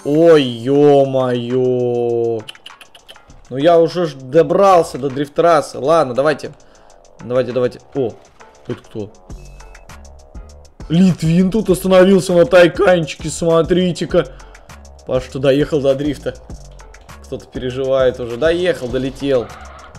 Ой, ё-моё. Ну я уже добрался до дрифт-трассы. Ладно, давайте. Давайте. О, это кто? Литвин тут остановился на тайканчике, смотрите-ка. Паш, что доехал до дрифта. Кто-то переживает уже. Доехал, долетел.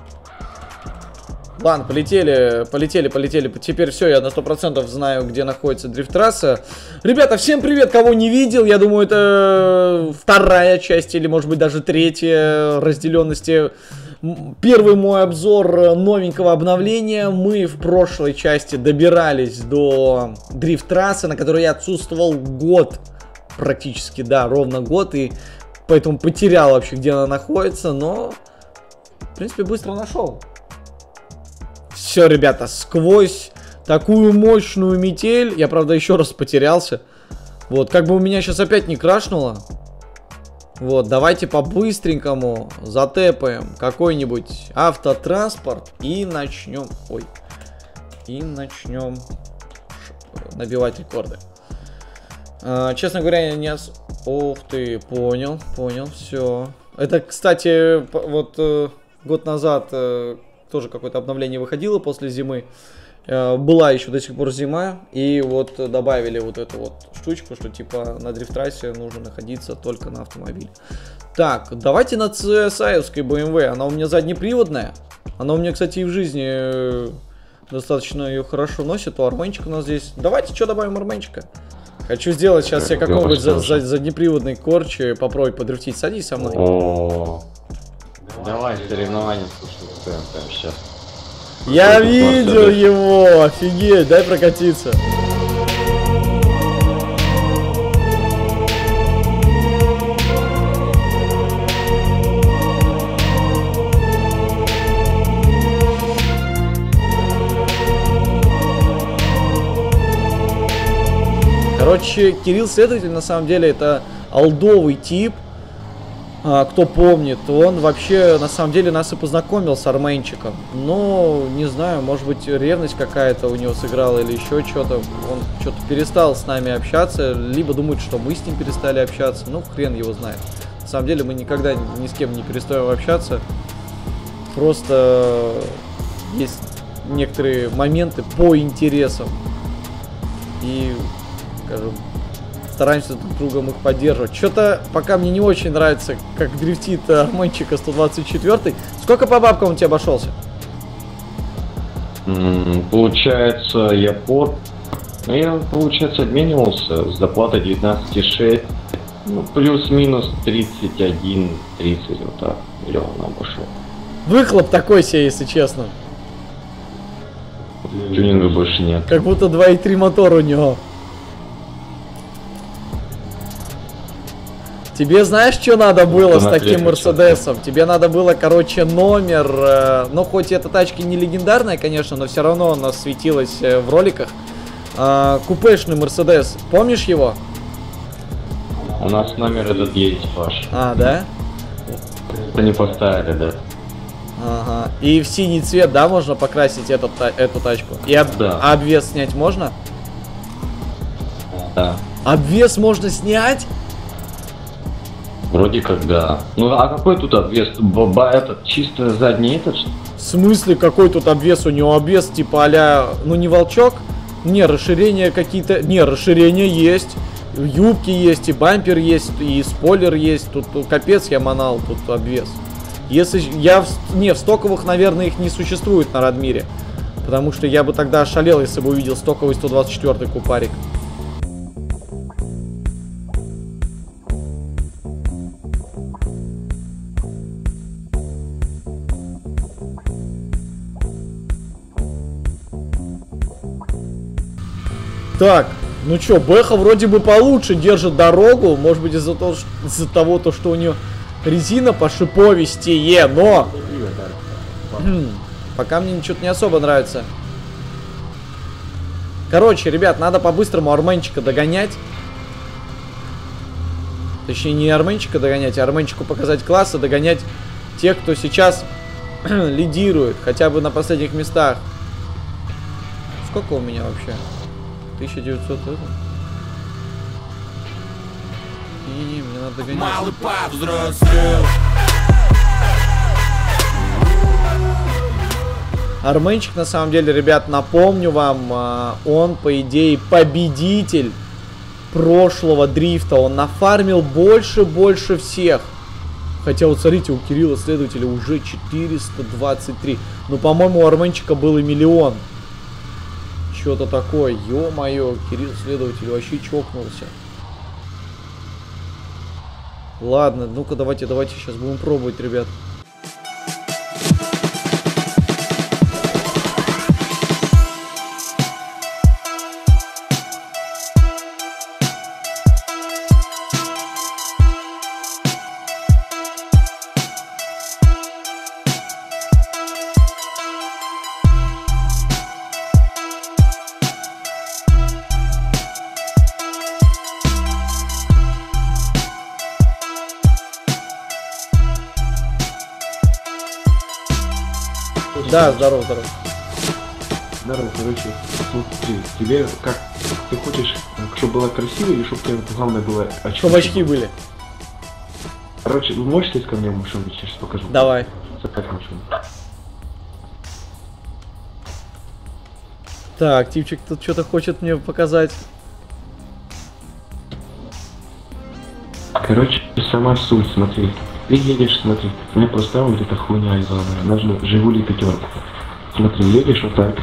Ладно, полетели. Теперь все, я на 100% знаю, где находится дрифт-трасса. Ребята, всем привет, кого не видел. Я думаю, это вторая часть, или может быть даже третья разделенности. Первый мой обзор новенького обновления. Мы в прошлой части добирались до дрифт-трассы, на которой я отсутствовал год. Практически, да, ровно год. И поэтому потерял вообще, где она находится. Но, в принципе, быстро нашел. Все, ребята, сквозь такую мощную метель. Я, правда, еще раз потерялся. Вот, как бы у меня сейчас опять не крашнуло. Вот, давайте по-быстренькому затэпаем какой-нибудь автотранспорт и начнем... Ой. И начнем набивать рекорды. Честно говоря, я не... Ух ты, понял, все. Это, кстати, вот год назад тоже какое-то обновление выходило после зимы. Была еще до сих пор зима, и вот добавили вот эту вот штучку, что типа на дрифт-трассе нужно находиться только на автомобиле. Так, давайте на CSI-овской BMW, она у меня заднеприводная. Она у меня, кстати, и в жизни достаточно ее хорошо носит. У Арменчика у нас здесь. Давайте что добавим Арменчика? Хочу сделать сейчас себе какой-нибудь заднеприводный корч, попробовать подрифтить. Садись со мной. Давай соревнования, слушай, прям сейчас. Я видел его, офигеть, дай прокатиться. Короче, Кирилл Следователь на самом деле это олдовый тип. Кто помнит, он вообще на самом деле нас и познакомил с Арменчиком. Но не знаю, может быть ревность какая-то у него сыграла или еще что-то. Он что-то перестал с нами общаться, либо думает, что мы с ним перестали общаться. Ну, хрен его знает. На самом деле мы никогда ни с кем не перестаем общаться. Просто есть некоторые моменты по интересам. И, скажем, стараемся друг другом их поддерживать. Что-то пока мне не очень нравится, как дрифтит Арменчика 124. Сколько по бабкам он тебе обошелся? Получается, я получается, обменивался с доплатой 19,6. Ну, плюс-минус 31-30, вот так, миллион обошел. Выхлоп такой себе, если честно. Тюнинга больше нет. Как будто 2.3 мотор у него. Тебе знаешь, что надо было с таким Мерседесом? Тебе надо было, короче, номер, ну, хоть эта тачка не легендарная, конечно, но все равно она светилась в роликах. Купешный Мерседес, помнишь его? У нас номер этот есть, Паш. А, да? Это не поставили, да. Ага. И в синий цвет, да, можно покрасить эту тачку? И да. Обвес снять можно? Да. Обвес можно снять? Вроде как да. Ну а какой тут обвес? Этот чисто задний этот? В смысле, какой тут обвес? У него обвес типа а-ля, ну не волчок? Не, расширения какие-то. Не, расширения есть. Юбки есть, и бампер есть, и спойлер есть. Тут капец я манал, тут обвес. Если я не, в стоковых, наверное, их не существует на Радмире. Потому что я бы тогда ошалел, если бы увидел стоковый 124 купарик. Так, ну чё, Бэха вроде бы получше держит дорогу. Может быть из-за того, что у нее резина по шиповистее, но... Пока мне что-то не особо нравится. Короче, ребят, надо по-быстрому Арменчика догонять. Точнее, не Арменчика догонять, а Арменчику показать класс и догонять тех, кто сейчас лидирует. Хотя бы на последних местах. Сколько у меня вообще? 1900. Не-не-не, мне надо догонять. Малый повзрослел. Арменчик, на самом деле, ребят, напомню вам, он, по идее, победитель прошлого дрифта. Он нафармил больше всех. Хотя вот смотрите, у Кирилла следователя уже 423. Ну, по-моему, у Арменчика был и 1 000 000. Что-то такое. Ё-моё, Кирилл следователь вообще чокнулся. Ладно, ну-ка давайте сейчас будем пробовать, ребят. Да, здорово. Здорово, короче, смотри, тебе как, ты хочешь, чтобы было красиво или чтобы тебе главное было очки? Чтобы очки были. Короче, вы можешь сесть ко мне в машину, сейчас покажу? Давай. Запать машину. Так, типчик тут что-то хочет мне показать. Короче, сама суть, смотри. Ты едешь, смотри, у меня поставила вот эта хуйня главная, нужно Жигули 5. Смотри, едешь вот так.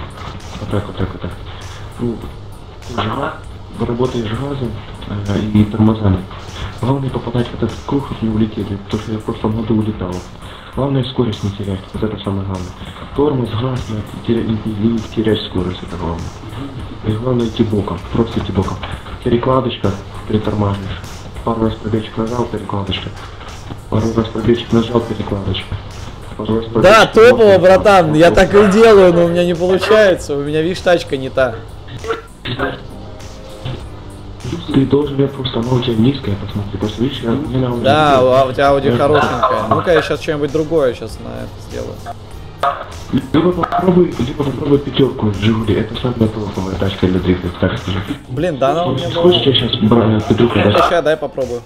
Ну, работаешь газом и тормозами. Главное попадать в этот круг, чтобы не улетели, потому что я в прошлом году улетал. Главное скорость не терять, вот это самое главное. Тормоз, газ, не терять скорость, это главное. И главное идти боком, просто идти боком. Перекладочка, притормаживаешь. Пару раз пробежек нажал, перекладочка. Пару раз пробежек нажал, перекладочка. Да, топово, братан, я так и делаю, но у меня не получается, у меня, видишь, тачка не та. Ты должен, я просто, она у тебя низкая, посмотри, просто видишь, я не на улице. Да, у тебя Ауди хорошенькая. Ну-ка, я сейчас что-нибудь другое сейчас на это сделаю. Либо попробуй 5 Жигули, это самая топовая тачка для дрифта, так скажу. Блин, да она у меня была. Хочешь, я сейчас Петруху дать? Сейчас, дай попробую.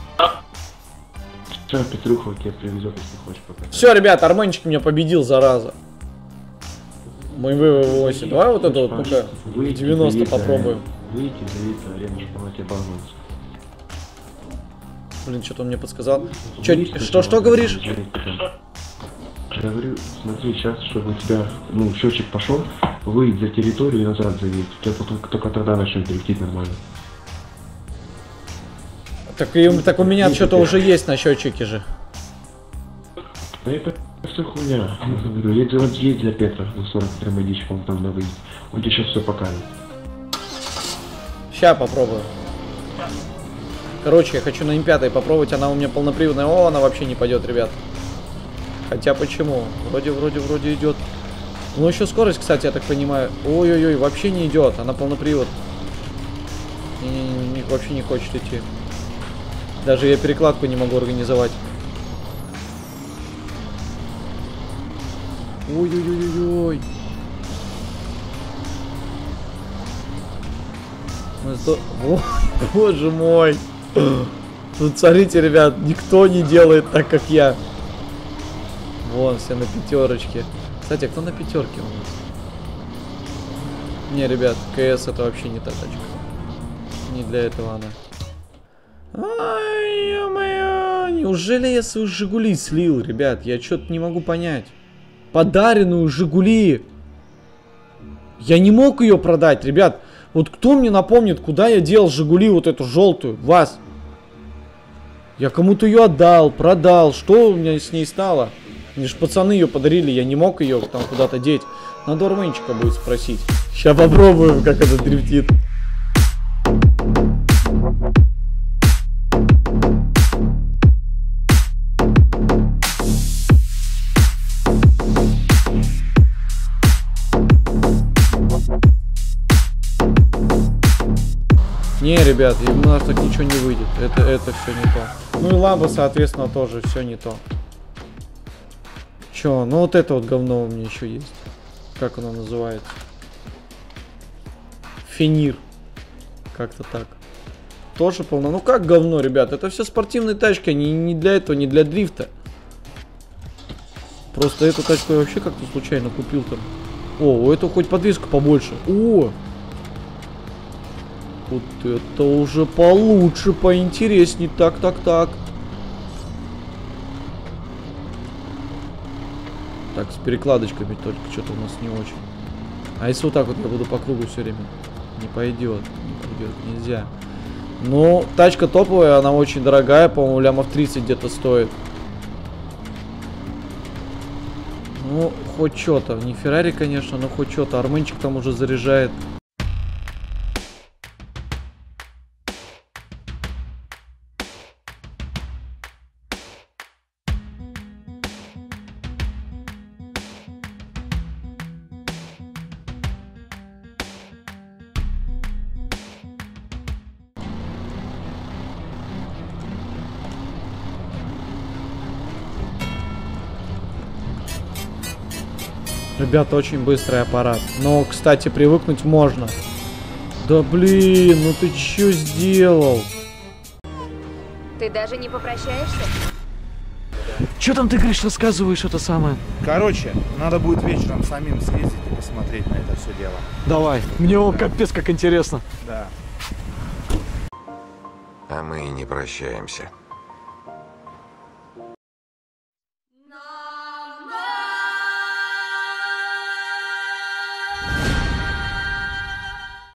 Сейчас Петруху тебе привезет, если хочешь пока. Все, ребят, Арменчик меня победил, зараза. Мой ВВ8. Давай вот это вот, ну-ка, 90 попробуем. Выйти, заявиться, арену, чтобы она тебе баланс. Блин, что-то он мне подсказал. Что говоришь? Я говорю, смотри, сейчас, чтобы у тебя, ну, счетчик пошел, выйдь за территорию и назад заедь. У тебя только тогда начнет дрифтить нормально. Так у меня что-то уже есть на счетчике же. Да это все хуйня. Я говорю, едь для Петра, за 40 прямо идите, он там на выйдет. Он тебе сейчас все покажет. Сейчас попробую. Короче, я хочу на М5 попробовать, она у меня полноприводная. О, она вообще не пойдет, ребят. Хотя почему? Вроде идет. Ну еще скорость, кстати, я так понимаю. Ой-ой-ой, вообще не идет. Она полнопривод. Вообще не хочет идти. Даже я перекладку не могу организовать. Ой-ой-ой-ой-ой. О, боже мой. Тут смотрите, ребят, никто не делает так, как я. Вон, все на 5. Кстати, а кто на 5 у нас? Не, ребят, КС это вообще не та тачка. Не для этого она. Ай, ё-моё. Неужели я свою Жигули слил, ребят? Я что-то не могу понять. Подаренную Жигули. Я не мог ее продать, ребят. Вот кто мне напомнит, куда я делал Жигули вот эту желтую? Вас. Я кому-то ее отдал, продал. Что у меня с ней стало? Мне же пацаны ее подарили, я не мог ее там куда-то деть. Надо Арменчика будет спросить. Сейчас попробуем, как это дрифтит. Не, ребят, у нас так ничего не выйдет. Это все не то. Ну и ламба, соответственно, тоже все не то. Че, ну вот это вот говно у меня еще есть. Как оно называется? Фенир. Как-то так. тоже полно. Ну как говно, ребят? Это все спортивные тачки, они не для этого, не для дрифта. Просто эту тачку я вообще как-то случайно купил там. О, у этого хоть подвеска побольше. О! Вот это уже получше, поинтересней. Так. Так, с перекладочками только что-то у нас не очень. А если вот так вот я буду по кругу все время? Не пойдет, нельзя. Ну, тачка топовая, она очень дорогая, по-моему, лямов 30 где-то стоит. Ну, хоть что-то. Не Феррари, конечно, но хоть что-то. Арменчик там уже заряжает. Ребята, очень быстрый аппарат. Но, кстати, привыкнуть можно. Да блин, ну ты чё сделал? Ты даже не попрощаешься? Чё там ты, говоришь, рассказываешь это самое? Короче, надо будет вечером самим съездить и посмотреть на это все дело. Давай, мне он капец как интересно. Да. А мы и не прощаемся.